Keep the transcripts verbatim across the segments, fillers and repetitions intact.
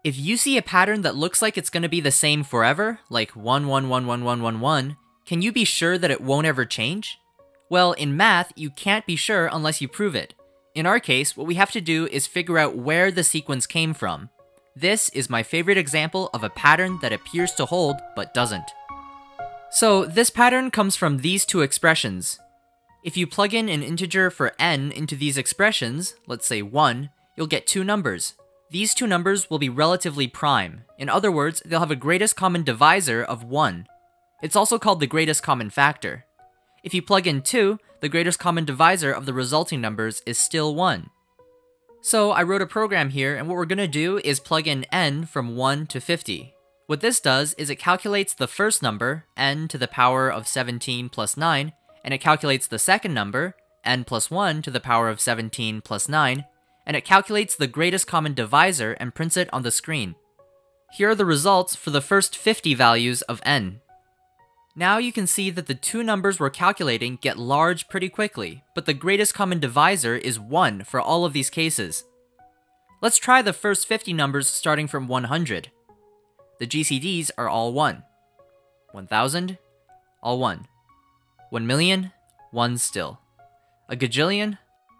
If you see a pattern that looks like it's going to be the same forever, like one one one one one one one, can you be sure that it won't ever change? Well, in math, you can't be sure unless you prove it. In our case, what we have to do is figure out where the sequence came from. This is my favorite example of a pattern that appears to hold but doesn't. So this pattern comes from these two expressions. If you plug in an integer for n into these expressions, let's say one, you'll get two numbers. These two numbers will be relatively prime. In other words, they'll have a greatest common divisor of one. It's also called the greatest common factor. If you plug in two, the greatest common divisor of the resulting numbers is still one. So I wrote a program here, and what we're going to do is plug in n from one to fifty. What this does is it calculates the first number, n to the power of seventeen plus nine, and it calculates the second number, n plus one to the power of seventeen plus nine, and it calculates the greatest common divisor and prints it on the screen. Here are the results for the first fifty values of n. Now you can see that the two numbers we're calculating get large pretty quickly, but the greatest common divisor is one for all of these cases. Let's try the first fifty numbers starting from one hundred. The G C Ds are all one. one thousand, all one. one million, ones still. A gajillion,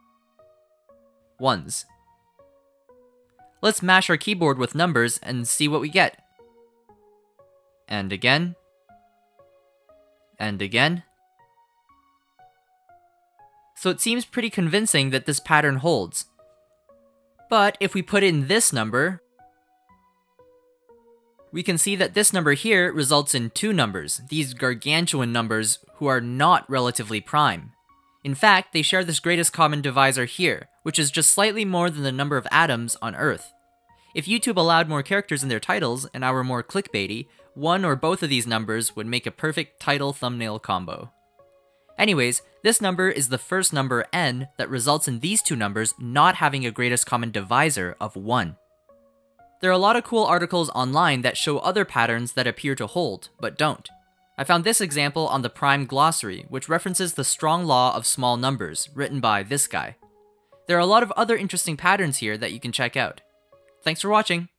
ones. Let's mash our keyboard with numbers and see what we get. And again. And again. So it seems pretty convincing that this pattern holds. But if we put in this number, we can see that this number here results in two numbers, these gargantuan numbers who are not relatively prime. In fact, they share this greatest common divisor here, which is just slightly more than the number of atoms on Earth. If YouTube allowed more characters in their titles and I were more clickbaity, one or both of these numbers would make a perfect title-thumbnail combo. Anyways, this number is the first number n that results in these two numbers not having a greatest common divisor of one. There are a lot of cool articles online that show other patterns that appear to hold, but don't. I found this example on the Prime Glossary, which references the strong law of small numbers, written by this guy. There are a lot of other interesting patterns here that you can check out. Thanks for watching!